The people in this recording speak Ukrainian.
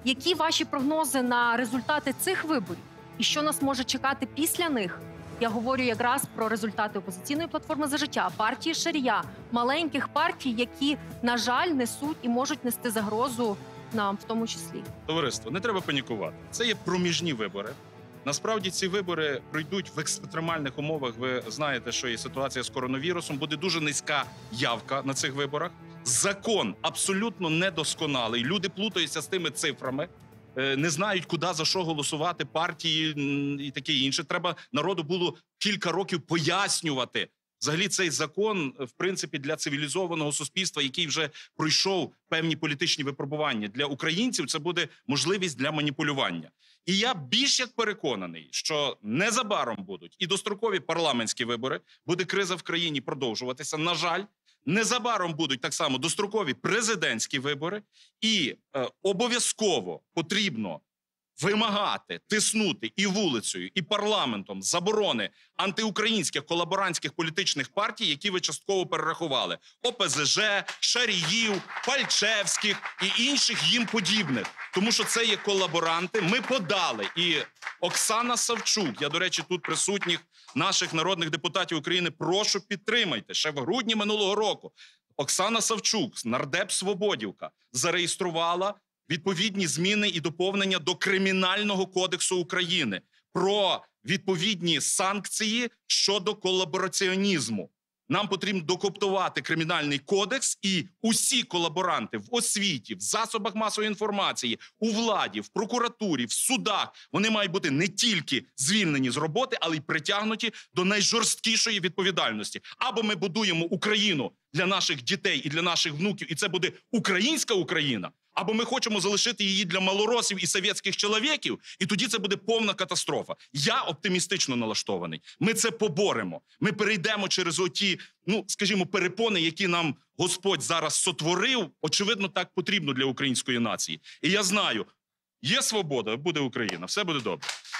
Які ваші прогнози на результати цих виборів? І що нас може чекати після них? Я говорю якраз про результати опозиційної платформи «За життя», партії Шарія, маленьких партій, які, на жаль, несуть і можуть нести загрозу нам в тому числі. Товариство, не треба панікувати. Це є проміжні вибори. Насправді ці вибори пройдуть в екстремальних умовах. Ви знаєте, що є ситуація з коронавірусом. Буде дуже низька явка на цих виборах. Закон абсолютно недосконалий. Люди плутаються з тими цифрами. Не знають, куди, за що голосувати, партії і таке інше. Треба народу було кілька років пояснювати. Взагалі цей закон, в принципі, для цивілізованого суспільства, який вже пройшов певні політичні випробування, для українців це буде можливість для маніпулювання. І я більш як переконаний, що незабаром будуть і дострокові парламентські вибори, буде криза в країні продовжуватися, на жаль. Незабаром будуть так само дострокові президентські вибори, і обов'язково потрібно вимагати, тиснути і вулицею, і парламентом заборони антиукраїнських колаборантських політичних партій, які ви частково перерахували. ОПЗЖ, Шаріїв, Пальчевських і інших їм подібних. Тому що це є колаборанти. Ми подали. І Оксана Савчук, я, до речі, тут присутніх наших народних депутатів України, прошу підтримайте. Ще в грудні минулого року Оксана Савчук, нардеп Свободівка, зареєструвала відповідні зміни і доповнення до Кримінального кодексу України про відповідні санкції щодо колабораціонізму. Нам потрібно докоптувати Кримінальний кодекс, і усі колаборанти в освіті, в засобах масової інформації, у владі, в прокуратурі, в судах, вони мають бути не тільки звільнені з роботи, але й притягнуті до найжорсткішої відповідальності. Або ми будуємо Україну для наших дітей і для наших внуків, і це буде українська Україна, або ми хочемо залишити її для малоросів і совєтських чоловіків, і тоді це буде повна катастрофа. Я оптимістично налаштований. Ми це поборемо. Ми перейдемо через оті, скажімо, перепони, які нам Господь зараз сотворив. Очевидно, так потрібно для української нації. І я знаю, є свобода, буде Україна, все буде добре.